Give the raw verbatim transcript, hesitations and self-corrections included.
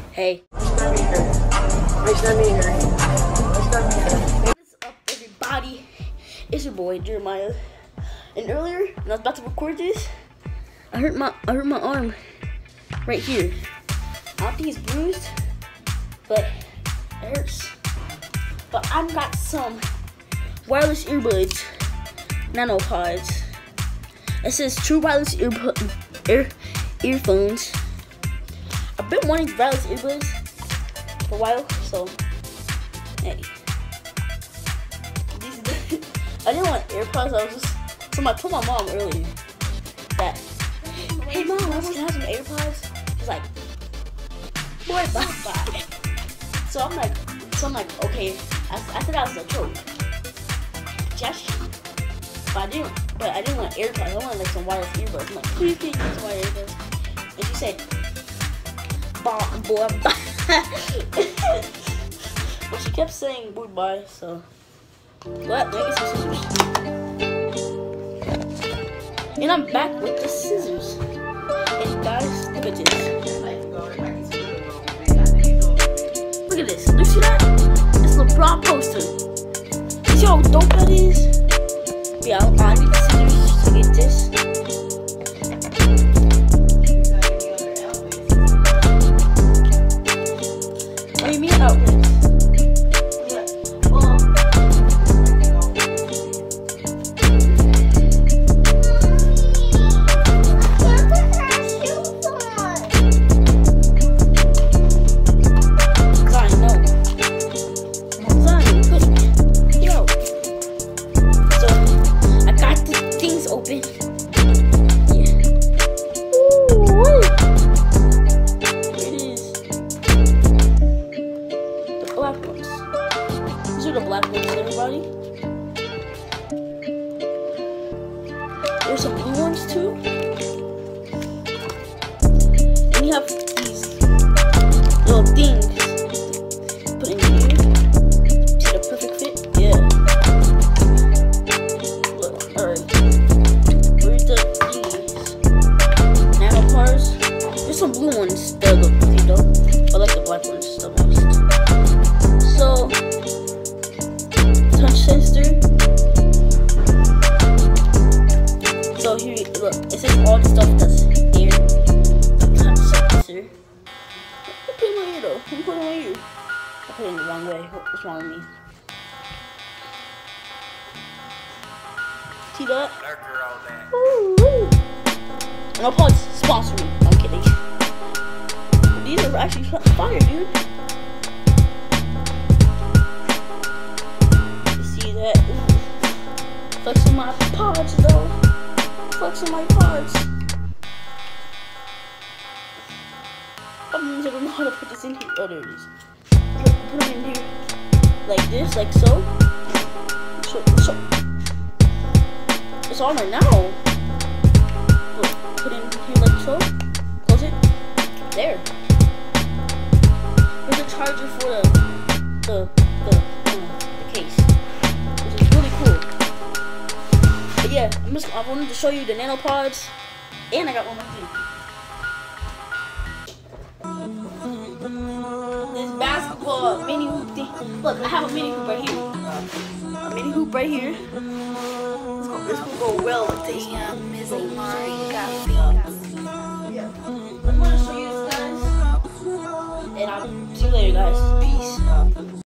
Hey. What's up, everybody? It's your boy Jeremiah. And earlier, when I was about to record this, I hurt my I hurt my arm right here. I don't think it's bruised, but it hurts. But I've got some wireless earbuds, Nanopaods. It says true wireless ear ear earphones. I've been wanting wireless earbuds for a while, so hey. These the, I didn't want AirPods. I was just so I told my mom earlier that, hey mom, I want to have some AirPods. She's like, boy, bye bye. So I'm like, so I'm like, okay. I, I thought that was a joke. Just, but I didn't. But I didn't want AirPods. I wanted like some wireless earbuds. I'm like, please can you use some wireless earbuds? And she said, "Bah, boy, bye." But she kept saying goodbye. So, what? Let me get some scissors. And I'm back with the scissors. And guys, look at this. Look at this. Do you see that? It's a LeBron poster. You see how dope that is? Yeah, I need the scissors to get this. What do you mean outlets? Yeah. Well, open. Yeah. Ooh, it is. The black ones. These are the black ones, everybody. There's some blue ones too. And you have these little things. Put in here. See the perfect fit? Yeah. Look, alright. There's some blue ones that look pretty dope. I like the black ones the most. So, touch sensor. So here, look, it says all the stuff that's here. Touch sensor. I'm putting my ear though. I'm putting my ear. I put it in the wrong way. What's wrong with me? See that? Ooh. Nanopaods sponsor me. I'm kidding. These are actually fire, dude. You see that? Ooh. Flexing my pods, though. Flexing my pods. I don't know how to put this in here. Oh, there it is. Put, put them in here. Like this, like so. So, so. It's on right now. Put it in here like so. Close it. There. Here's a charger for the the the, uh, the case, which is really cool. But yeah, I'm just I wanted to show you the Nanopaods, and I got one more thing. This basketball mini hoop thing. Look, I have a mini hoop right here. A mini hoop right here. This will go well with this. Yeah. I'm gonna show you this, guys. And I'll see you later, guys. Peace.